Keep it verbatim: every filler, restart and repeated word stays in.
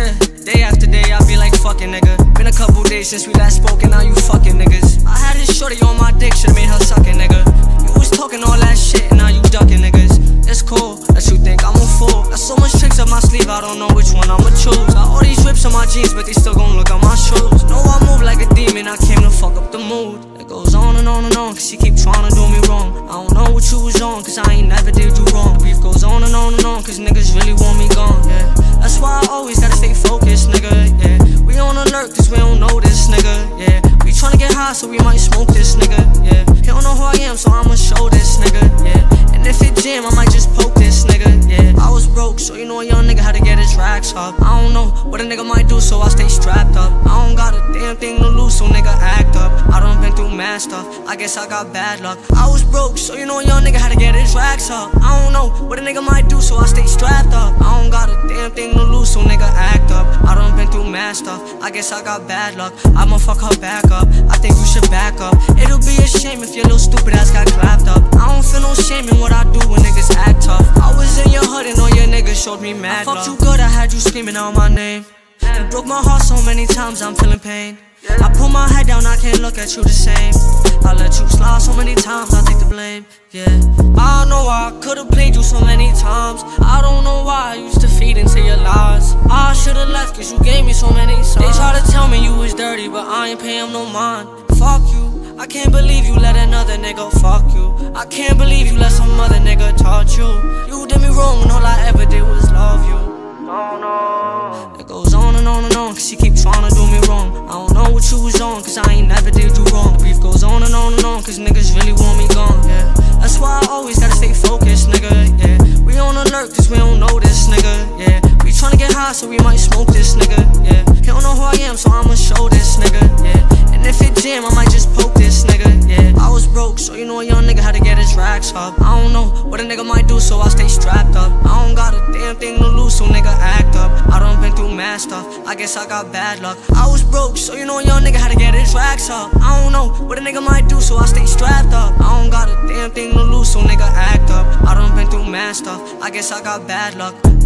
Yeah, day after day I be like fucking nigga. Been a couple days since we last spoke and now you fucking niggas. I had this shorty on my dick, should've made her sucking nigga. You was talking all that shit and now you ducking niggas. It's cool that you think I'm a fool. Got so much tricks up my sleeve, I don't know which one I'ma choose. Got all these rips on my jeans, but they still gon' look at my shoes. Know I move like a demon, I came to fuck up the mood. It goes on and on and on, cause she keep trying to do me wrong. I don't know what you was on, cause I ain't never did you wrong. Beef goes on and on and on, cause niggas really want me gone, yeah. That's why I always gotta stay focused, nigga, yeah. We on alert, cause we don't know this, nigga, yeah. We tryna get high, so we might smoke this, nigga, yeah. He don't know who I am, so I'ma show this, nigga, yeah. And if it jam, I might just poke this, nigga, yeah. I was broke, so you know a young nigga had to get his racks up. I don't know what a nigga might do, so I stay strapped up. I don't got a damn thing to lose, so nigga act up. I done been through mad stuff, I guess I got bad luck. I was broke, so you know a young nigga had to get his racks up. I don't know what a nigga might do, so I stay strapped up. I don't got a damn thing to lose, so nigga act up. I done been through mad stuff, I guess I got bad luck. I'ma fuck her back up, I think you should back up. It'll be a shame if your little stupid ass got clapped up. I don't feel no shame in what I do when niggas act tough. I was in your hood and all your niggas showed me mad love. I fucked you good, I had you screaming out my name. You broke my heart so many times, I'm feeling pain. I put my head down, I can't look at you the same. I let you slide so many times, I take the blame, yeah. I know I could've played you so many times. I don't know why I used to feed into your lies. I should've left cause you gave me so many signs. They try to tell me you was dirty, but I ain't pay them no mind. Fuck you, I can't believe you let another nigga fuck you. I can't believe you let some other nigga touch you. You did me wrong when all I ever did was love you. No, no. It goes on and on and on, cause she keep trying to do me wrong. I don't know what you was on, cause I ain't never did you wrong. Beef goes on and on and on, cause niggas really want me gone, yeah. That's why I always gotta stay focused, nigga, yeah. We on alert, cause we don't know this, nigga, yeah. We tryna get high, so we might smoke this, nigga, yeah. He don't know who I am, so I'ma show this, nigga, yeah. And if it jam, I might just poke this, nigga, yeah. I was broke, so you know a young nigga had to get his racks up. I don't know what a nigga might do, so I stay strapped up. I don't got a damn thing to lose, so nigga act up. I done been through mad stuff, I guess I got bad luck. I was broke, so you know a young nigga had to get his racks up. I don't know what a nigga might do, so I stay strapped up. I don't got a damn thing to lose, so nigga act up. I done been through mad stuff, I guess I got bad luck.